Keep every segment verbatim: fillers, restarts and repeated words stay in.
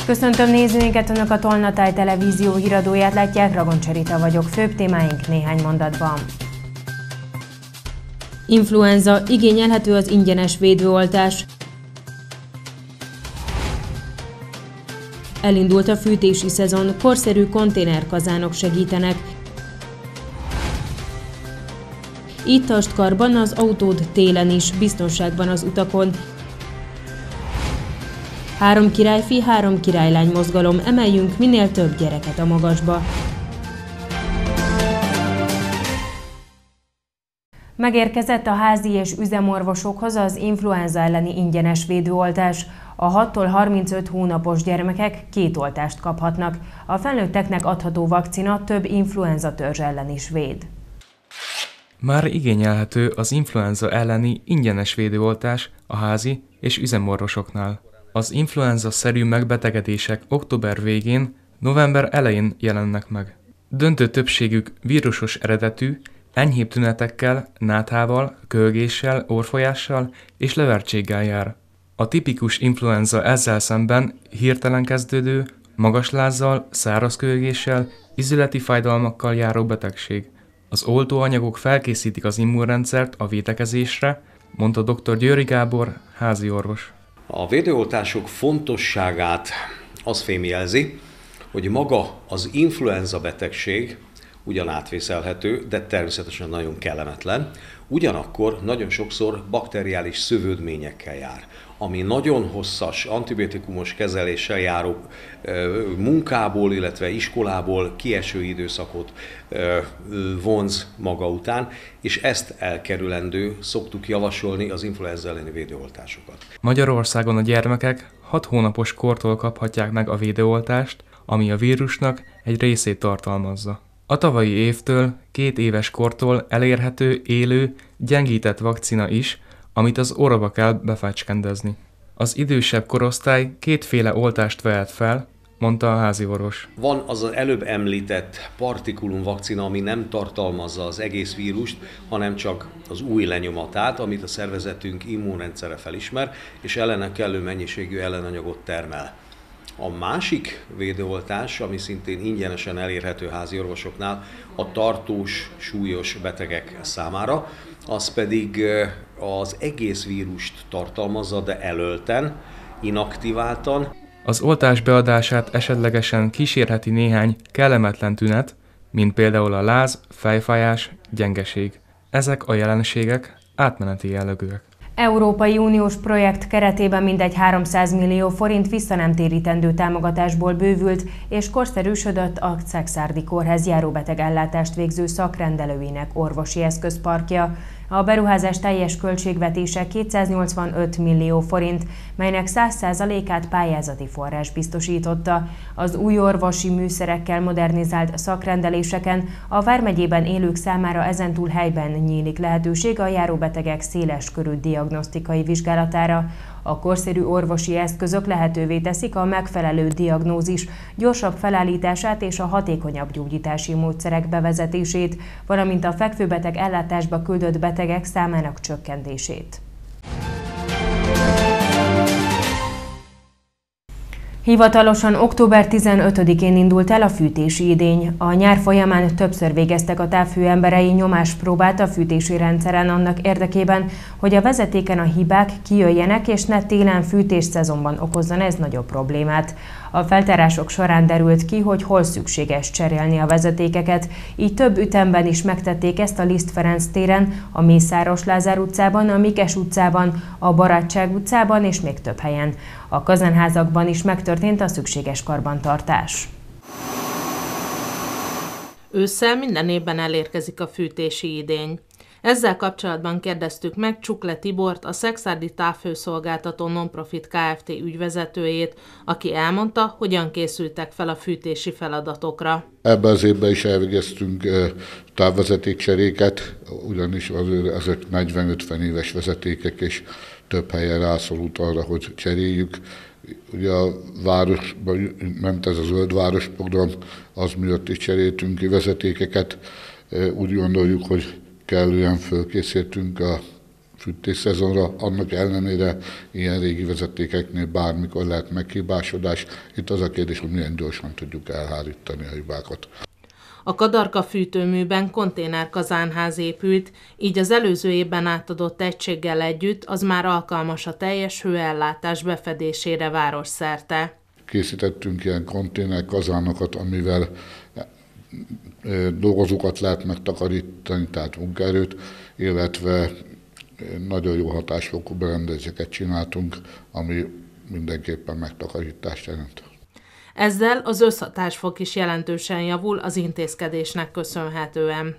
Köszöntöm nézőinket, Önök a Tolnatáj televízió híradóját látják, Ragoncsa Rita vagyok, főbb témáink néhány mondatban. Influenza, igényelhető az ingyenes védőoltás. Elindult a fűtési szezon, korszerű konténerkazánok segítenek. Itt tast karban az autód télen is, biztonságban az utakon. Három királyfi, három királylány mozgalom, emeljünk minél több gyereket a magasba. Megérkezett a házi és üzemorvosokhoz az influenza elleni ingyenes védőoltás. A hattól harmincöt hónapos gyermekek két oltást kaphatnak. A felnőtteknek adható vakcina több influenza törzs ellen is véd. Már igényelhető az influenza elleni ingyenes védőoltás a házi és üzemorvosoknál. Az influenza-szerű megbetegedések október végén, november elején jelennek meg. Döntő többségük vírusos eredetű, enyhébb tünetekkel, náthával, kölgéssel, orrfolyással és levertséggel jár. A tipikus influenza ezzel szemben hirtelen kezdődő, magas lázzal, száraz kölgéssel, ízületi fájdalmakkal járó betegség. Az oltóanyagok felkészítik az immunrendszert a védekezésre, mondta dr. Győri Gábor, házi orvos. A védőoltások fontosságát az fémjelzi, hogy maga az influenza betegség ugyan átvészelhető, de természetesen nagyon kellemetlen, ugyanakkor nagyon sokszor bakteriális szövődményekkel jár, ami nagyon hosszas antibiotikumos kezeléssel járó munkából, illetve iskolából kieső időszakot vonz maga után, és ezt elkerülendő szoktuk javasolni az influenza elleni védőoltásokat. Magyarországon a gyermekek hat hónapos kortól kaphatják meg a védőoltást, ami a vírusnak egy részét tartalmazza. A tavalyi évtől két éves kortól elérhető, élő, gyengített vakcina is, amit az orrba kell befecskendezni. Az idősebb korosztály kétféle oltást vehet fel, mondta a házi orvos. Van az az előbb említett partikulum vakcina, ami nem tartalmazza az egész vírust, hanem csak az új lenyomatát, amit a szervezetünk immunrendszere felismer, és ellene kellő mennyiségű ellenanyagot termel. A másik védőoltás, ami szintén ingyenesen elérhető házi orvosoknál, a tartós, súlyos betegek számára, az pedig az egész vírust tartalmazza, de elölten, inaktiváltan. Az oltás beadását esetlegesen kísérheti néhány kellemetlen tünet, mint például a láz, fejfájás, gyengeség. Ezek a jelenségek átmeneti jellegűek. Európai Uniós projekt keretében mindegy háromszáz millió forint visszanemtérítendő támogatásból bővült és korszerűsödött a Szekszárdi Kórház járóbetegellátást végző szakrendelőinek orvosi eszközparkja. A beruházás teljes költségvetése kétszáznyolcvanöt millió forint, melynek száz százalékát pályázati forrás biztosította. Az új orvosi műszerekkel modernizált szakrendeléseken a vármegyében élők számára ezentúl helyben nyílik lehetőség a járóbetegek széles körű diagnosztikai vizsgálatára. A korszerű orvosi eszközök lehetővé teszik a megfelelő diagnózis gyorsabb felállítását és a hatékonyabb gyógyítási módszerek bevezetését, valamint a fekvőbeteg ellátásba küldött betegek számának csökkentését. Hivatalosan október tizenötödikén indult el a fűtési idény. A nyár folyamán többször végeztek a távhőemberei nyomáspróbát a fűtési rendszeren annak érdekében, hogy a vezetéken a hibák kijöjjenek és ne télen fűtés szezonban okozzon ez nagyobb problémát. A feltárások során derült ki, hogy hol szükséges cserélni a vezetékeket, így több ütemben is megtették ezt a Liszt Ferenc téren, a Mészáros Lázár utcában, a Mikes utcában, a Barátság utcában és még több helyen. A kazánházakban is megtörtént a szükséges karbantartás. Ősszel minden évben elérkezik a fűtési idény. Ezzel kapcsolatban kérdeztük meg Csukle Tibort, a Szekszárdi Távhőszolgáltató Nonprofit Kft. Ügyvezetőjét, aki elmondta, hogyan készültek fel a fűtési feladatokra. Ebben az évben is elvégeztünk távvezetékcseréket, ugyanis ezek negyven-ötven éves vezetékek, és több helyen rászorult arra, hogy cseréljük. Ugye a városban ment ez a Zöld Város program, az miatt is cseréltünk ki vezetékeket. Úgy gondoljuk, hogy kellően fölkészültünk a fűtésszezonra, annak ellenére ilyen régi vezetékeknél bármikor lehet meghibásodás. Itt az a kérdés, hogy milyen gyorsan tudjuk elhárítani a hibákat. A Kadarka fűtőműben konténerkazánház épült, így az előző évben átadott egységgel együtt az már alkalmas a teljes hőellátás befedésére városszerte. Készítettünk ilyen konténerkazánokat, amivel dolgozókat lehet megtakarítani, tehát munkaerőt, illetve nagyon jó hatásfokú berendezéseket csináltunk, ami mindenképpen megtakarítást jelent. Ezzel az összhatásfok is jelentősen javul az intézkedésnek köszönhetően.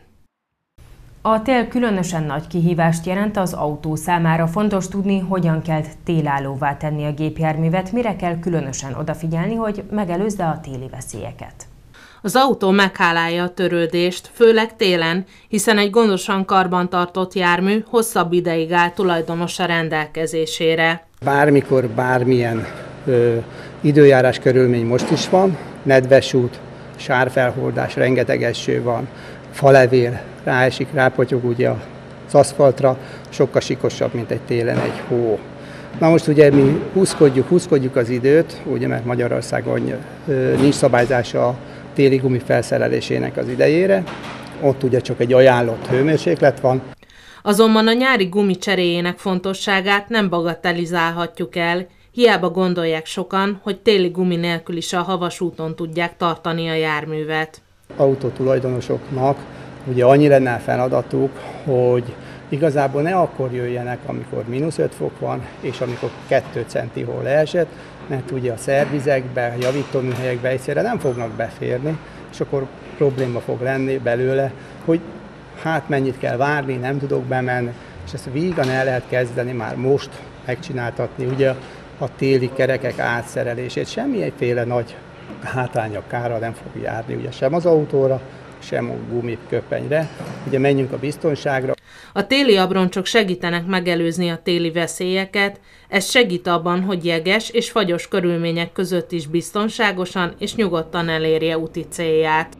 A tél különösen nagy kihívást jelent az autó számára. Fontos tudni, hogyan kell télállóvá tenni a gépjárművet, mire kell különösen odafigyelni, hogy megelőzze a téli veszélyeket. Az autó meghálálja a törődést, főleg télen, hiszen egy gondosan karbantartott jármű hosszabb ideig áll tulajdonosa rendelkezésére. Bármikor, bármilyen ö, időjárás körülmény most is van, nedves út, sárfelhordás, rengeteg eső van, falevél, ráesik, rápotyog ugye az aszfaltra, sokkal sikosabb, mint egy télen egy hó. Na most ugye mi húzkodjuk, húzkodjuk az időt, ugye, mert Magyarországon ö, nincs szabályzása a téli gumi felszerelésének az idejére, ott ugye csak egy ajánlott hőmérséklet van. Azonban a nyári gumi cseréjének fontosságát nem bagatelizálhatjuk el, hiába gondolják sokan, hogy téli gumi nélkül is a havas úton tudják tartani a járművet. Autótulajdonosoknak ugye annyi lenne a feladatuk, hogy igazából ne akkor jöjjenek, amikor mínusz öt fok van, és amikor két centi hó leesett, mert ugye a szervizekbe, a javítóműhelyekbe egyszerre nem fognak beférni, és akkor probléma fog lenni belőle, hogy hát mennyit kell várni, nem tudok bemenni, és ezt vígan el lehet kezdeni már most megcsináltatni, ugye a téli kerekek átszerelését. Semmilyenféle nagy hátránya, kára nem fog járni, ugye sem az autóra, sem a gumiköpenyre. Ugye menjünk a biztonságra. A téli abroncsok segítenek megelőzni a téli veszélyeket, ez segít abban, hogy jeges és fagyos körülmények között is biztonságosan és nyugodtan elérje úti célját.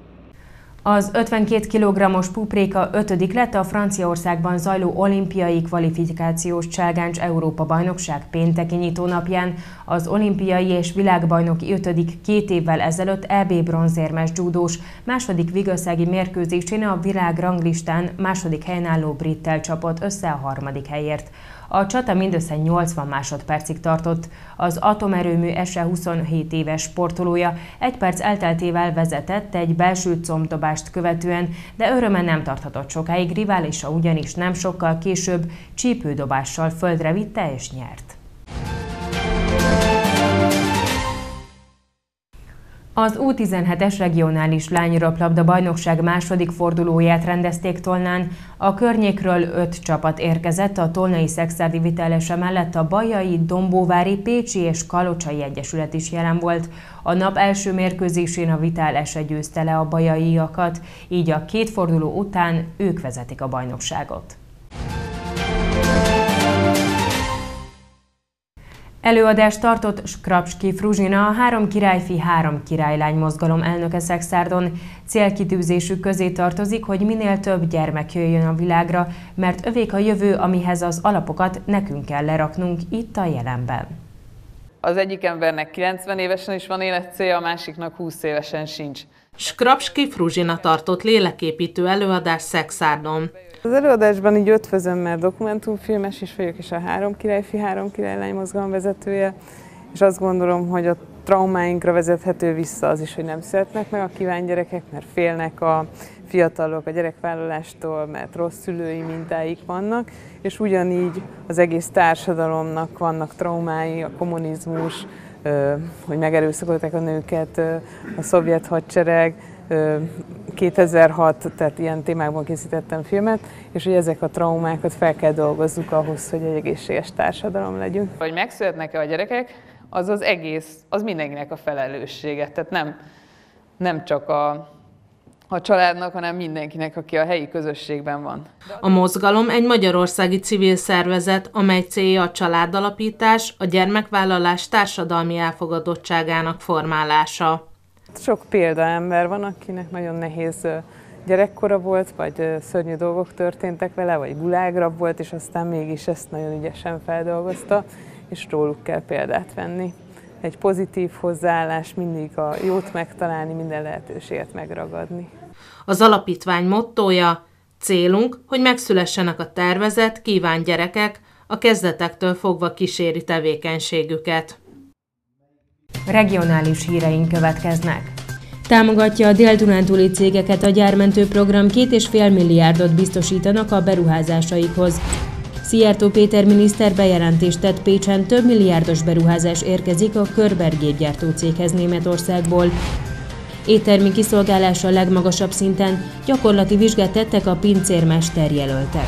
Az ötvenkét kilogrammos pupréka ötödik lett a Franciaországban zajló olimpiai kvalifikációs cselgáncs Európa-bajnokság pénteki nyitónapján. Az olimpiai és világbajnoki ötödik két évvel ezelőtt é bé bronzérmes dzsúdós második vigországi mérkőzésén a világranglistán második helyen álló brittel csapott össze a harmadik helyért. A csata mindössze nyolcvan másodpercig tartott. Az atomerőmű es e huszonhét éves sportolója egy perc elteltével vezetett egy belső combdobást követően, de öröme nem tarthatott sokáig, riválisa ugyanis nem sokkal később csípődobással földre vitte és nyert. Az U tizenhetes regionális lányröplabda bajnokság második fordulóját rendezték Tolnán. A környékről öt csapat érkezett, a tolnai szekszárdi vitellese mellett a bajai, dombóvári, pécsi és kalocsai egyesület is jelen volt. A nap első mérkőzésén a vitellese győzte le a bajaiakat, így a két forduló után ők vezetik a bajnokságot. Előadást tartott Skrapski Fruzsina, a Három királyfi, három királylány mozgalom elnöke Szekszárdon. Célkitűzésük közé tartozik, hogy minél több gyermek jöjjön a világra, mert övék a jövő, amihez az alapokat nekünk kell leraknunk itt a jelenben. Az egyik embernek kilencven évesen is van életcélja, a másiknak húsz évesen sincs. Skrapski Fruzsina tartott léleképítő előadást Szekszárdon. Az előadásban így ötvözöm, mert dokumentumfilmes is vagyok, és a Három királyfi, három királylány mozgalom vezetője, és azt gondolom, hogy a traumáinkra vezethető vissza az is, hogy nem szeretnek meg a kíványgyerekek, mert félnek a fiatalok a gyerekvállalástól, mert rossz szülői mintáik vannak, és ugyanígy az egész társadalomnak vannak traumái, a kommunizmus, hogy megerőszakolták a nőket, a szovjet hadsereg, kétezer-hat, tehát ilyen témákban készítettem filmet, és hogy ezek a traumákat fel kell dolgozzuk ahhoz, hogy egy egészséges társadalom legyünk. Hogy megszületnek-e a gyerekek, az az egész, az mindenkinek a felelőssége. Tehát nem, nem csak a, a családnak, hanem mindenkinek, aki a helyi közösségben van. A mozgalom egy magyarországi civil szervezet, amely célja a családalapítás, a gyermekvállalás társadalmi elfogadottságának formálása. Sok példaember van, akinek nagyon nehéz gyerekkora volt, vagy szörnyű dolgok történtek vele, vagy gulágrab volt, és aztán mégis ezt nagyon ügyesen feldolgozta, és róluk kell példát venni. Egy pozitív hozzáállás, mindig a jót megtalálni, minden lehetőséget megragadni. Az alapítvány mottója: célunk, hogy megszülessenek a tervezett, kívánt gyerekek, a kezdetektől fogva kíséri tevékenységüket. Regionális híreink következnek. Támogatja a dél-dunántúli cégeket a gyármentő program, két és fél milliárdot biztosítanak a beruházásaikhoz. Szijjártó Péter miniszter bejelentést tett, Pécsen több milliárdos beruházás érkezik a Körber gépgyártó céghez Németországból. Éttermi kiszolgálás a legmagasabb szinten, gyakorlati vizsgát tettek a pincérmester jelöltek.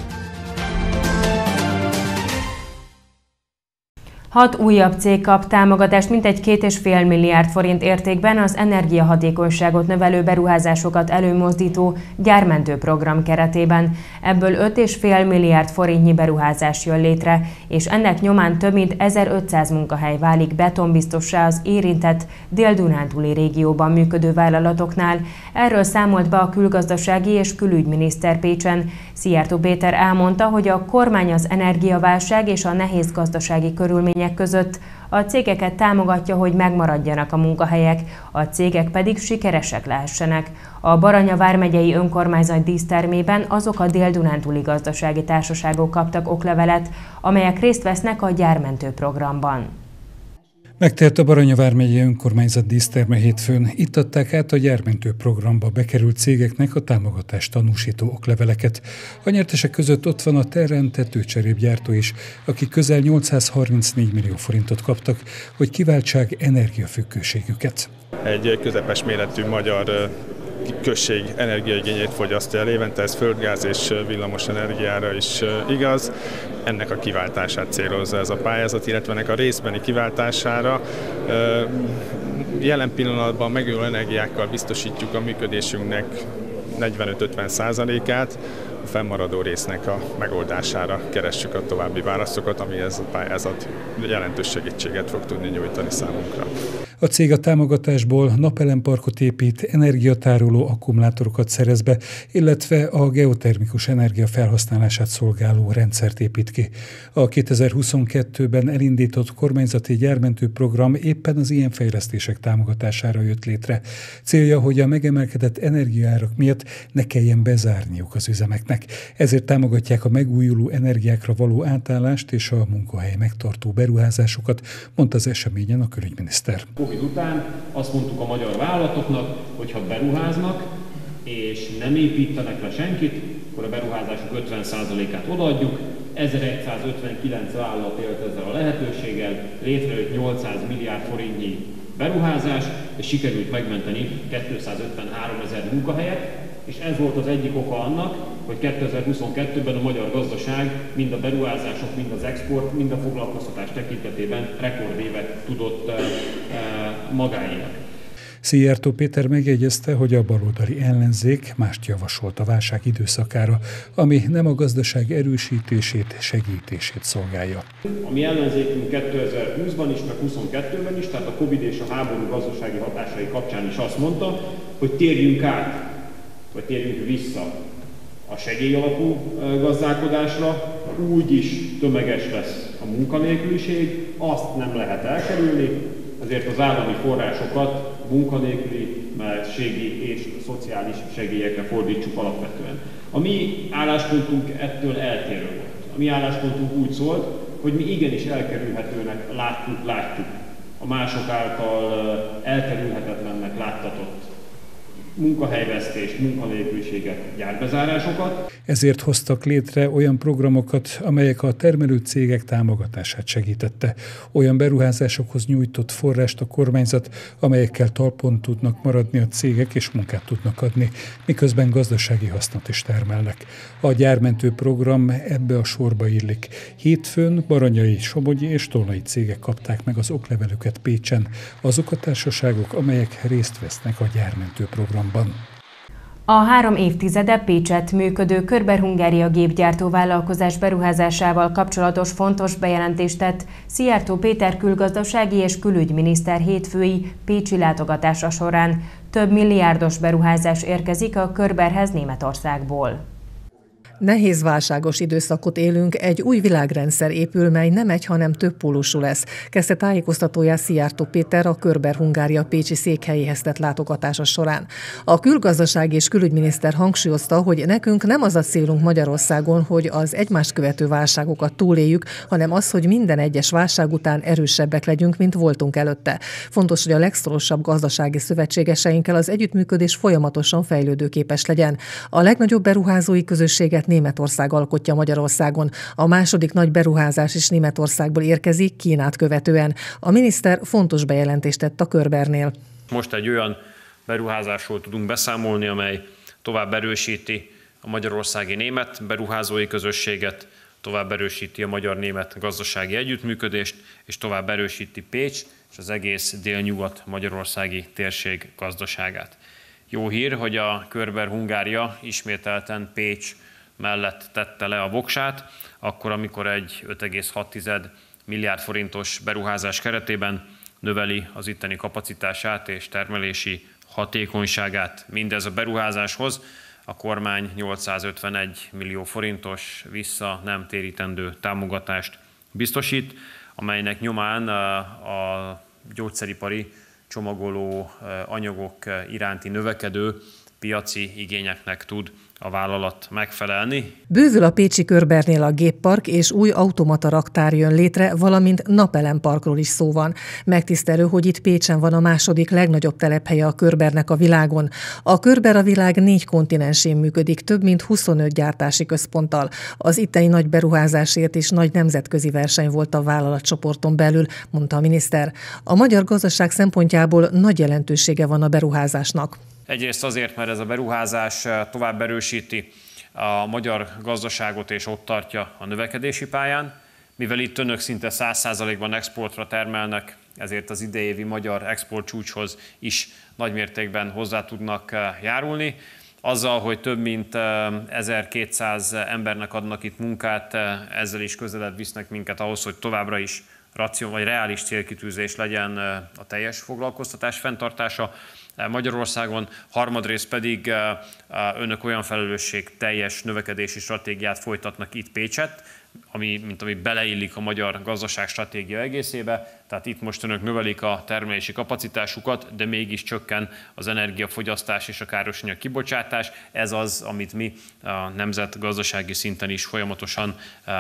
Hat újabb cég kap támogatást mintegy két és fél milliárd forint értékben az energiahatékonyságot növelő beruházásokat előmozdító gyármentő program keretében. Ebből öt és fél milliárd forintnyi beruházás jön létre, és ennek nyomán több mint ezerötszáz munkahely válik betonbiztossá az érintett dél-dunántúli régióban működő vállalatoknál. Erről számolt be a külgazdasági és külügyminiszter Pécsen. Szijjártó Péter elmondta, hogy a kormány az energiaválság és a nehéz gazdasági körülmények között a cégeket támogatja, hogy megmaradjanak a munkahelyek, a cégek pedig sikeresek lehessenek. A Baranya vármegyei önkormányzat dísztermében azok a dél-dunántúli gazdasági társaságok kaptak oklevelet, amelyek részt vesznek a gyármentő programban. Megtért a Baranya vármegyei önkormányzat díszterme hétfőn. Itt adták át a gyármentő programba bekerült cégeknek a támogatást tanúsító okleveleket. A nyertesek között ott van a Terrem tetőcserépgyártó is, akik közel nyolcszázharmincnégy millió forintot kaptak, hogy kiváltsák energiafüggőségüket. Egy közepes méretű magyar község energiaigényét fogyasztja el évente, ez földgáz és villamos energiára is igaz. Ennek a kiváltását célozza ez a pályázat, illetve ennek a részbeni kiváltására jelen pillanatban megújuló energiákkal biztosítjuk a működésünknek negyvenöt-ötven százalékát, a fennmaradó résznek a megoldására keressük a további válaszokat, ami ez a pályázat jelentős segítséget fog tudni nyújtani számunkra. A cég a támogatásból napelemparkot épít, energiatároló akkumulátorokat szerez be, illetve a geotermikus energia felhasználását szolgáló rendszert épít ki. A kétezer-huszonkettőben elindított kormányzati gyármentő program éppen az ilyen fejlesztések támogatására jött létre. Célja, hogy a megemelkedett energiaárak miatt ne kelljen bezárniuk az üzemeknek. Ezért támogatják a megújuló energiákra való átállást és a munkahely megtartó beruházásokat, mondta az eseményen a külügyminiszter. Covid után azt mondtuk a magyar vállalatoknak, hogy ha beruháznak és nem építenek le senkit, akkor a beruházásuk ötven százalékát odaadjuk. ezeregyszázötvenkilenc vállalat élt ezzel a lehetőséggel, létrejött nyolcszáz milliárd forintnyi beruházás, és sikerült megmenteni kétszázötvenhárom ezer munkahelyet, és ez volt az egyik oka annak, hogy kétezer-huszonkettőben a magyar gazdaság mind a beruházások, mind az export, mind a foglalkoztatás tekintetében rekordévet tudott e, e, magáénak. Szijjártó Péter megjegyezte, hogy a baloldali ellenzék mást javasolt a válság időszakára, ami nem a gazdaság erősítését, segítését szolgálja. A mi ellenzékünk kétezer-húszban is, meg huszonkettőben is, tehát a Covid és a háború gazdasági hatásai kapcsán is azt mondta, hogy térjünk át, vagy térjünk vissza a segélyalapú gazdálkodásra, úgyis tömeges lesz a munkanélküliség, azt nem lehet elkerülni, ezért az állami forrásokat munkanélküliségi és szociális segélyekre fordítsuk alapvetően. A mi álláspontunk ettől eltérő volt. A mi álláspontunk úgy szólt, hogy mi igenis elkerülhetőnek látjuk, látjuk a mások által elkerülhetetlennek láttatott munkahelyvesztést, munkanélküliséget, gyárbezárásokat. Ezért hoztak létre olyan programokat, amelyek a termelő cégek támogatását segítette. Olyan beruházásokhoz nyújtott forrást a kormányzat, amelyekkel talpon tudnak maradni a cégek és munkát tudnak adni, miközben gazdasági hasznot is termelnek. A gyármentő program ebbe a sorba illik. Hétfőn baranyai, somogyi és tolnai cégek kapták meg az oklevelüket Pécsen, azok a társaságok, amelyek részt vesznek a gyármentő programban. A három évtizede Pécsett működő Körber Hungária gépgyártó vállalkozás beruházásával kapcsolatos fontos bejelentést tett Szijjártó Péter külgazdasági és külügyminiszter hétfői pécsi látogatása során. Több milliárdos beruházás érkezik a Körberhez Németországból. Nehéz válságos időszakot élünk, egy új világrendszer épül, mely nem egy, hanem több pólusú lesz, kezdte tájékoztatóját Szijjártó Péter a Körber Hungária pécsi székhelyéhez tett látogatása során. A külgazdaság és külügyminiszter hangsúlyozta, hogy nekünk nem az a célunk Magyarországon, hogy az egymást követő válságokat túléljük, hanem az, hogy minden egyes válság után erősebbek legyünk, mint voltunk előtte. Fontos, hogy a legszorosabb gazdasági szövetségeseinkkel az együttműködés folyamatosan fejlődőképes legyen. A legnagyobb beruházói közösséget Németország alkotja Magyarországon. A második nagy beruházás is Németországból érkezik, Kínát követően. A miniszter fontos bejelentést tett a Körbernél. Most egy olyan beruházásról tudunk beszámolni, amely tovább erősíti a magyarországi német beruházói közösséget, tovább erősíti a magyar-német gazdasági együttműködést, és tovább erősíti Pécs és az egész délnyugat magyarországi térség gazdaságát. Jó hír, hogy a Körber Hungária ismételten Pécs mellett tette le a voksát, akkor, amikor egy öt egész hat milliárd forintos beruházás keretében növeli az itteni kapacitását és termelési hatékonyságát. Mindez a beruházáshoz a kormány nyolcszázötvenegy millió forintos vissza nem térítendő támogatást biztosít, amelynek nyomán a gyógyszeripari csomagoló anyagok iránti növekedő piaci igényeknek tud a vállalat megfelelni. Bővül a pécsi Körbernél a géppark és új automata raktár jön létre, valamint napelemparkról is szó van. Megtisztelő, hogy itt Pécsen van a második legnagyobb telephelye a Körbernek a világon. A Körber a világ négy kontinensén működik, több mint huszonöt gyártási központtal. Az itteni nagy beruházásért is nagy nemzetközi verseny volt a vállalatcsoporton belül, mondta a miniszter. A magyar gazdaság szempontjából nagy jelentősége van a beruházásnak. Egyrészt azért, mert ez a beruházás tovább erősíti a magyar gazdaságot és ott tartja a növekedési pályán. Mivel itt önök szinte száz százalékban exportra termelnek, ezért az idejévi magyar export csúcshoz is nagymértékben hozzá tudnak járulni. Azzal, hogy több mint ezerkétszáz embernek adnak itt munkát, ezzel is közelebb visznek minket ahhoz, hogy továbbra is ració vagy reális célkitűzés legyen a teljes foglalkoztatás fenntartása Magyarországon, harmadrészt pedig önök olyan felelősség teljes növekedési stratégiát folytatnak itt Pécset, ami, mint ami beleillik a magyar gazdaság stratégia egészébe, tehát itt most önök növelik a termelési kapacitásukat, de mégis csökken az energiafogyasztás és a károsanyag kibocsátás. Ez az, amit mi a nemzetgazdasági szinten is folyamatosan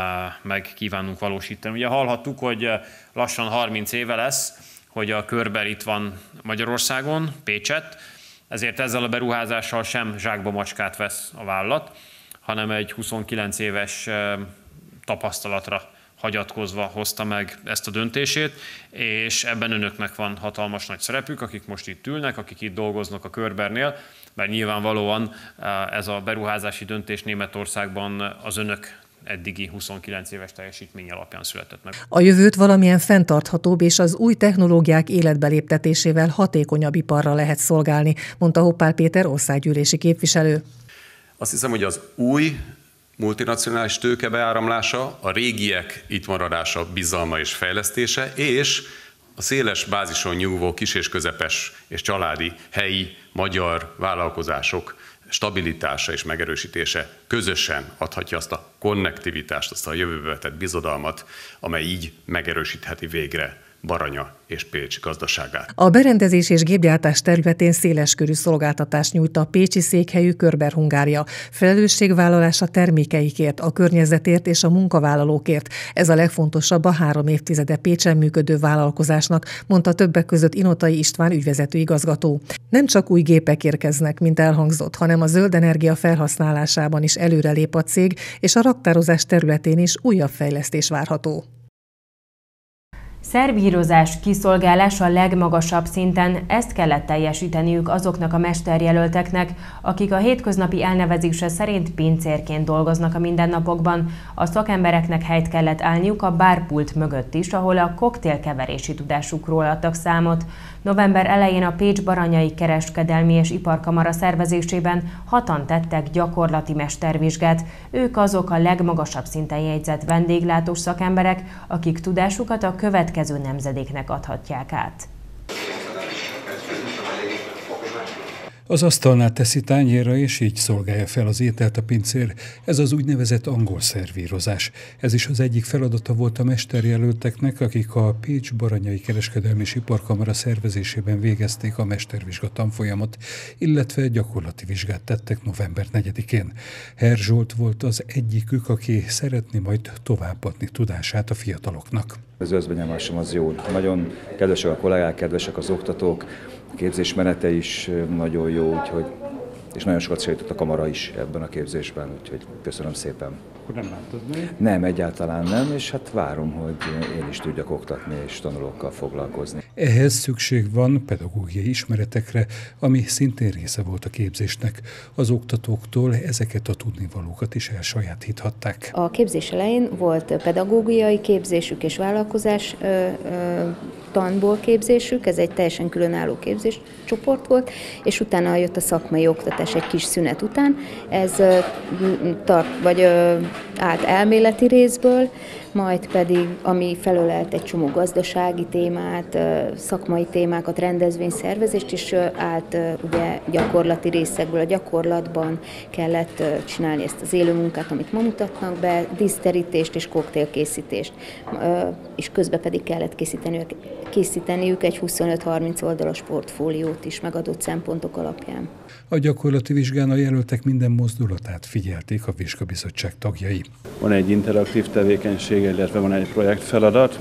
meg kívánunk valósítani. Ugye hallhattuk, hogy lassan harminc éve lesz, hogy a Körber itt van Magyarországon, Pécset, ezért ezzel a beruházással sem zsákba macskát vesz a vállalat, hanem egy huszonkilenc éves tapasztalatra hagyatkozva hozta meg ezt a döntését, és ebben önöknek van hatalmas nagy szerepük, akik most itt ülnek, akik itt dolgoznak a Körbernél, mert nyilvánvalóan ez a beruházási döntés Németországban az önök eddigi huszonkilenc éves teljesítmény alapján született meg. A jövőt valamilyen fenntarthatóbb és az új technológiák életbe léptetésével hatékonyabb iparra lehet szolgálni, mondta Hoppál Péter országgyűlési képviselő. Azt hiszem, hogy az új multinacionális tőke beáramlása, a régiek itt maradása, bizalma és fejlesztése, és a széles bázison nyugvó kis- és közepes és családi helyi magyar vállalkozások stabilitása és megerősítése közösen adhatja azt a konnektivitást, azt a jövőbe vetett bizodalmat, amely így megerősítheti végre Baranya és Pécs gazdaságát. A berendezés és gépgyártás területén széleskörű szolgáltatást nyújt a pécsi székhelyű Körber Hungária. Felelősségvállalás a termékeikért, a környezetért és a munkavállalókért. Ez a legfontosabb a három évtizede Pécsen működő vállalkozásnak, mondta többek között Inotai István ügyvezető igazgató. Nem csak új gépek érkeznek, mint elhangzott, hanem a zöld energia felhasználásában is előrelép a cég, és a raktározás területén is újabb fejlesztés várható. Szervírozás, kiszolgálás a legmagasabb szinten, ezt kellett teljesíteniük azoknak a mesterjelölteknek, akik a hétköznapi elnevezése szerint pincérként dolgoznak a mindennapokban. A szakembereknek helyt kellett állniuk a bárpult mögött is, ahol a koktélkeverési tudásukról adtak számot. November elején a Pécs-Baranyai Kereskedelmi és Iparkamara szervezésében hatan tettek gyakorlati mestervizsgát. Ők azok a legmagasabb szinten jegyzett vendéglátós szakemberek, akik tudásukat a következő nemzedéknek adhatják át. Az asztalnál teszi tányérra, és így szolgálja fel az ételt a pincér. Ez az úgynevezett angol szervírozás. Ez is az egyik feladata volt a mesterjelölteknek, akik a Pécs-Baranyai Kereskedelmi és Iparkamara szervezésében végezték a mestervizsga tanfolyamot, illetve gyakorlati vizsgát tettek november negyedikén. Herr Zsolt volt az egyikük, aki szeretné majd továbbadni tudását a fiataloknak. Az összbenyomásom az jó. Nagyon kedvesek a kollégák, kedvesek az oktatók, a képzés menete is nagyon jó, úgyhogy, és nagyon sokat segített a kamara is ebben a képzésben, úgyhogy köszönöm szépen. Akkor nem látod meg? Nem, egyáltalán nem, és hát várom, hogy én is tudjak oktatni és tanulókkal foglalkozni. Ehhez szükség van pedagógiai ismeretekre, ami szintén része volt a képzésnek. Az oktatóktól ezeket a tudnivalókat is elsajátíthatták. A képzés elején volt pedagógiai képzésük és vállalkozás ö, ö, tanból képzésük, ez egy teljesen különálló képzéscsoport volt, és utána jött a szakmai oktatás egy kis szünet után. Ez ö, tart, vagy ö, állt elméleti részből, majd pedig, ami felölelt egy csomó gazdasági témát, szakmai témákat, rendezvényszervezést, és állt ugye gyakorlati részekből. A gyakorlatban kellett csinálni ezt az élő munkát, amit ma mutatnak be, díszterítést és koktélkészítést, és közben pedig kellett készíteniük, készíteniük egy huszonöt-harminc oldalas portfóliót is megadott szempontok alapján. A gyakorlati vizsgán a jelöltek minden mozdulatát figyelték a vizsgabizottság tagjai. Van egy interaktív tevékenység, illetve van egy projektfeladat.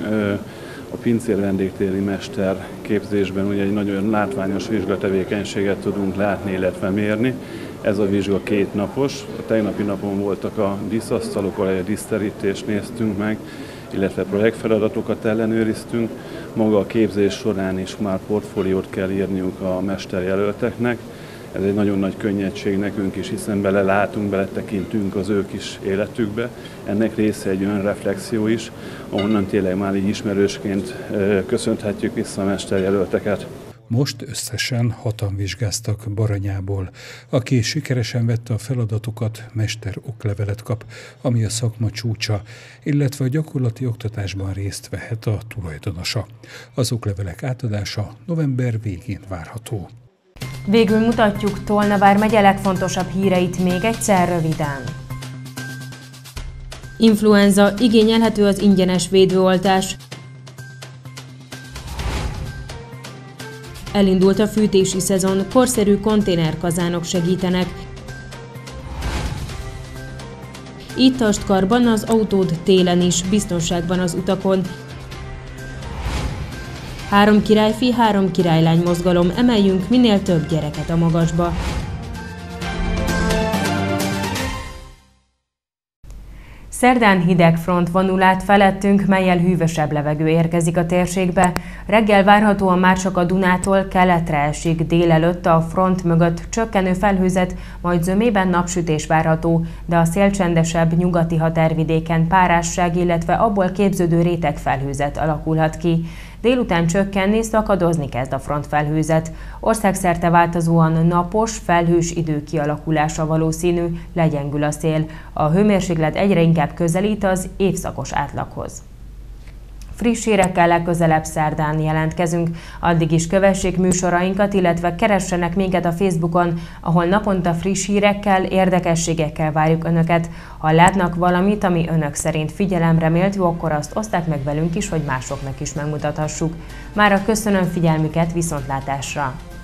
A pincér vendégtéri mester képzésben ugye egy nagyon látványos vizsgatevékenységet tudunk látni, illetve mérni. Ez a vizsga két napos. A tegnapi napon voltak a díszasztalok, ahol egy díszterítést néztünk meg, illetve projektfeladatokat ellenőriztünk. Maga a képzés során is már portfóliót kell írniuk a mesterjelölteknek. Ez egy nagyon nagy könnyedség nekünk is, hiszen belelátunk, beletekintünk az ő kis életükbe. Ennek része egy önreflexió is, ahonnan tényleg már így ismerősként köszönhetjük vissza a mesterjelölteket. Most összesen hatan vizsgáztak Baranyából. Aki sikeresen vette a feladatokat, mester oklevelet kap, ami a szakma csúcsa, illetve a gyakorlati oktatásban részt vehet a tulajdonosa. Az oklevelek átadása november végén várható. Végül mutatjuk Tolna vármegye legfontosabb híreit még egyszer röviden. Influenza, igényelhető az ingyenes védőoltás. Elindult a fűtési szezon, korszerű konténerkazánok segítenek. Itt tartsd karban az autód télen is, biztonságban az utakon. Három királyfi, három királylány mozgalom, emeljünk minél több gyereket a magasba. Szerdán hideg front vonul át felettünk, mellyel hűvösebb levegő érkezik a térségbe. Reggel várhatóan már csak a Dunától keletre esik, délelőtt a front mögött csökkenő felhőzet, majd zömében napsütés várható, de a szélcsendesebb nyugati határvidéken párásság, illetve abból képződő rétegfelhőzet alakulhat ki. Délután csökkenni, szakadozni kezd a frontfelhőzet. Országszerte változóan napos, felhős idő kialakulása valószínű, legyengül a szél. A hőmérséklet egyre inkább közelít az évszakos átlaghoz. Friss hírekkel legközelebb szerdán jelentkezünk. Addig is kövessék műsorainkat, illetve keressenek minket a Facebookon, ahol naponta friss hírekkel, érdekességekkel várjuk Önöket. Ha látnak valamit, ami Önök szerint figyelemre méltó, akkor azt oszták meg velünk is, hogy másoknak is megmutathassuk. Mára köszönöm figyelmüket, viszontlátásra!